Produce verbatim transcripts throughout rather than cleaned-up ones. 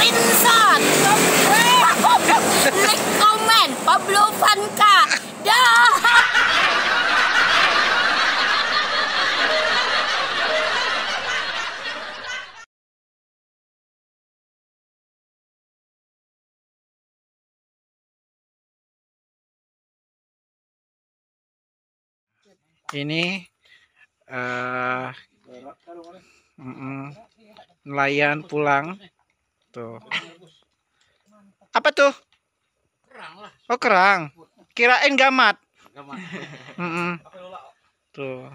screenshot, like, comment, Pablo Vanka, dah. Ini uh, mm -mm, nelayan pulang tuh. Apa tuh? Oh, kerang. Kirain gamat. Mm -mm. Tuh.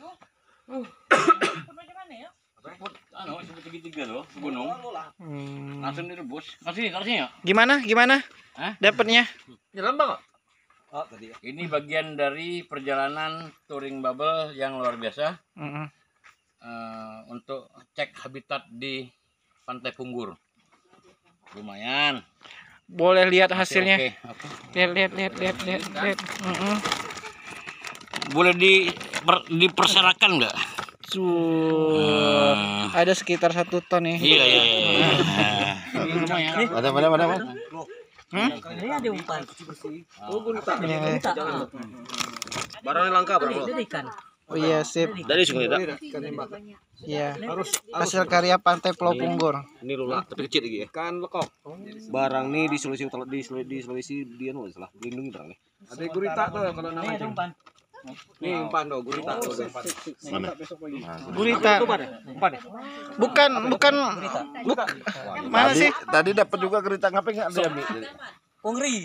Hmm. Langsung direbus. Kasih, kasih ya. Gimana? Gimana? Dapatnya? Jalan bang. Oh, tadi ya. Ini bagian dari perjalanan touring bubble yang luar biasa. Mm -hmm. uh, untuk cek habitat di Pantai Punggur. Lumayan. Boleh lihat hasilnya. Oke, oke. Lihat, lihat, lihat, lihat, lihat, lihat. Mm -hmm. Boleh di per, diperserakan nggak? Tuh, uh. ada sekitar satu ton nih. Iya, iya, iya. Lumayan. Mana, mana, mana, mana? Hmm? Ini ada umpan. Oh, gurita. Gurita. Barangnya langka, bro. Ikan. Oh iya, sip. Dari sungai tidak? Iya. Hasil karya Pantai Pulau Punggur. Ini lula, tapi kecil lagi ya. Ikan lekok. Barang nih di Sulawesi Utara, di Sulawesi, di Sulawesi dia nulis lah, dilindungi barang nih. Ada gurita tuh kalau nama itu. Nih umpan tuh, gurita tuh. Mana? Gurita. Bukan, bukan. Buk Mana sih? Tadi dapat juga gurita, ngapain nggak diambil? Pungri.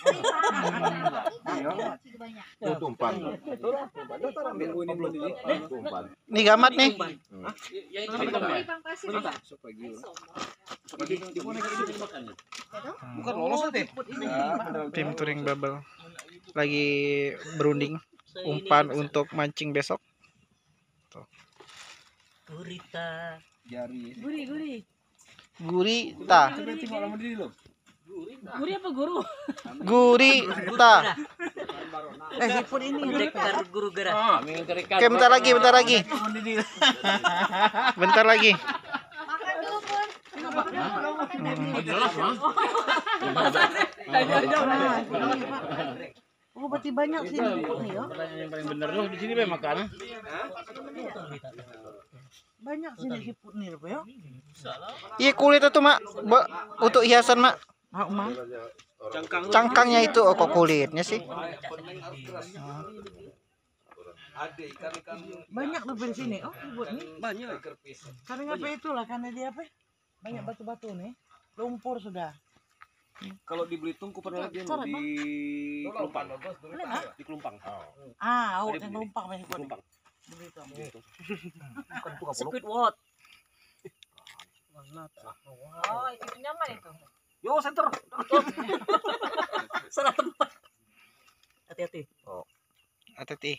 Itu umpan. Nih gamat nih. Bukan lolos deh. Tim touring bubble lagi berunding umpan untuk mancing besok. Tuh. Gurita. Jari. Guri, guri. Gurita. Guri apa guru? Gurita. Eh, siput ini dekar guru gerak. Oke, bentar lagi, bentar lagi. Bentar lagi. Oh, berarti banyak sih nih, ya. Yang paling bener loh di sini be makan. Banyak sih nih siput nih, ya. Iya, kulit itu, Mak. Ba untuk hiasan, Mak. Ah, Mak. Cangkangnya itu oh, kok kulitnya sih. Banyak tuh di sini. Oh, siput nih. Banyak. Karena apa itulah karena dia apa? Banyak batu-batu nih. Lumpur sudah. Kalau di Belitung ku pernah lihat dia di Kelumpang. Di Kelumpang. Ah, oh, yang Kelumpang banyak Kelumpang. Di Belitung. Squidward. Oh, itu nyaman itu. Yo, center. Salah tempat. Hati-hati. Oh. Hati-hati.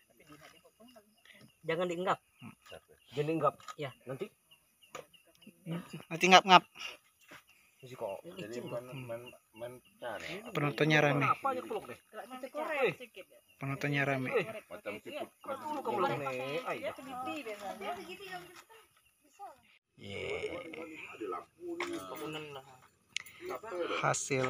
Jangan diinggap. Jangan diinggap. Ya, nanti. Nanti ngap-ngap. Masih kok. Jadi main main cari. Penontonnya rame. Apa aja peluk deh. Penontonnya rame. Macam siput. Dulu kamu peluk nih. Ayo. Hasil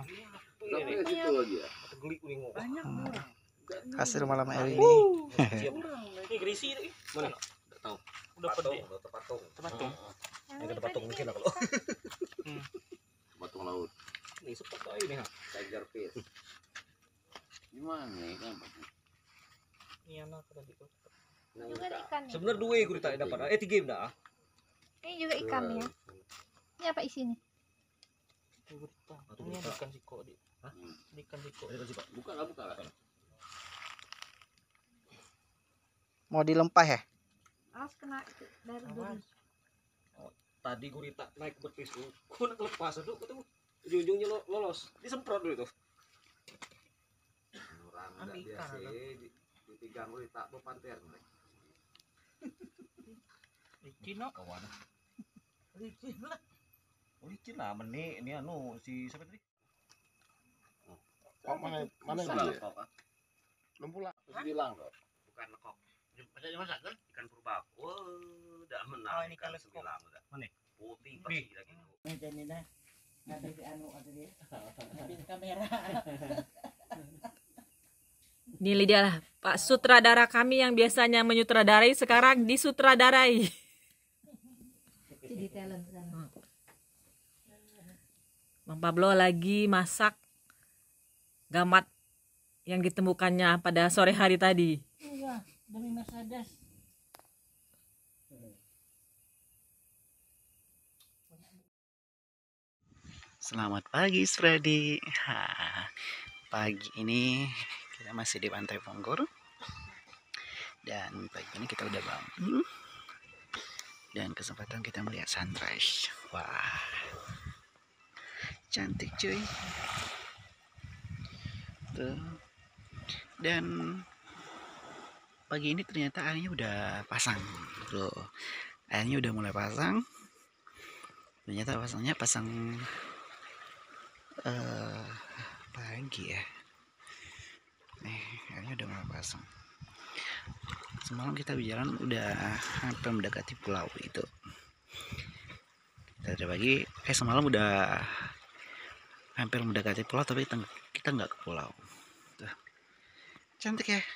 hasil malam hari ini. Ini gerisi ini. Mana? Enggak tahu. Udah patung, udah patung. Patung. Yang ada patung mungkin kalau. Patung laut. Ini seperti ini ha. Tiger fish. Gimana nih kan? Ini anak tadi tuh. Juga ada ikan. Sebenarnya dua gurita dapat. Eh tiga dah. Ini juga ikannya. Ini apa isinya? Gurita. Ini ikan siko di. Hah? Ikan siko. Ikan siko. Buka lah, buka lah. Mau dilempah ya? Awas kena itu dari duri. Oh, tadi gurita naik betis tuh. Kok nak lepas tuh ketemu ujung-ujungnya lolos. Disemprot dulu itu. Ambil ikan di ditigang gurita po panter. Licin no. Kawan. Licin lah. Oh, licin lah meni ini anu si siapa tadi? Oh, mana mana dia? Lempula. Bilang loh. Bukan lekok. Masa dimasak kan? Ikan purba. Oh, udah menang. Oh, ini ikan lekok. Mana? Putih pasti lagi. Jadi dah. Ada di anu ada di. Di kamera. Ini dia lah, Pak sutradara kami yang biasanya menyutradarai sekarang disutradarai. Jadi talent sana. Bang Pablo lagi masak gamat yang ditemukannya pada sore hari tadi. Iya, demi Mercedes. Selamat pagi, Freddy. Ha, pagi ini kita masih di Pantai Punggur. Dan pagi ini kita udah bangun. Dan kesempatan kita melihat sunrise. Wah, cantik cuy. Tuh. Dan pagi ini ternyata airnya udah pasang. Tuh, airnya udah mulai pasang. Ternyata pasangnya pasang uh, pagi ya. Nih, airnya udah mulai pasang. Semalam kita berjalan udah hampir mendekati pulau itu. Tadi pagi, eh semalam udah hampir mendekati pulau, tapi kita nggak ke pulau. Tuh. Cantik ya.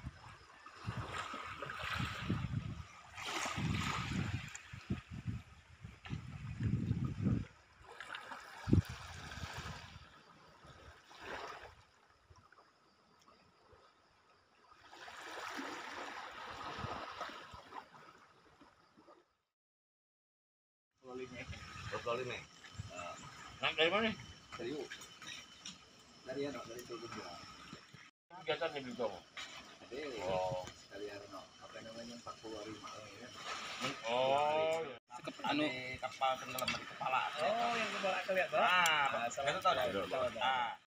Berapa nih? Naik dari mana? Dari U. Dari ano, dari Tugu Dua. Kegiatan di Bintang. Ada. Oh. Dari ano, apa namanya empat puluh lima ya. Oh. Anu kapal tenggelam di kepala. Oh, yang kepala kelihatan. Ah, itu tahu. Ah.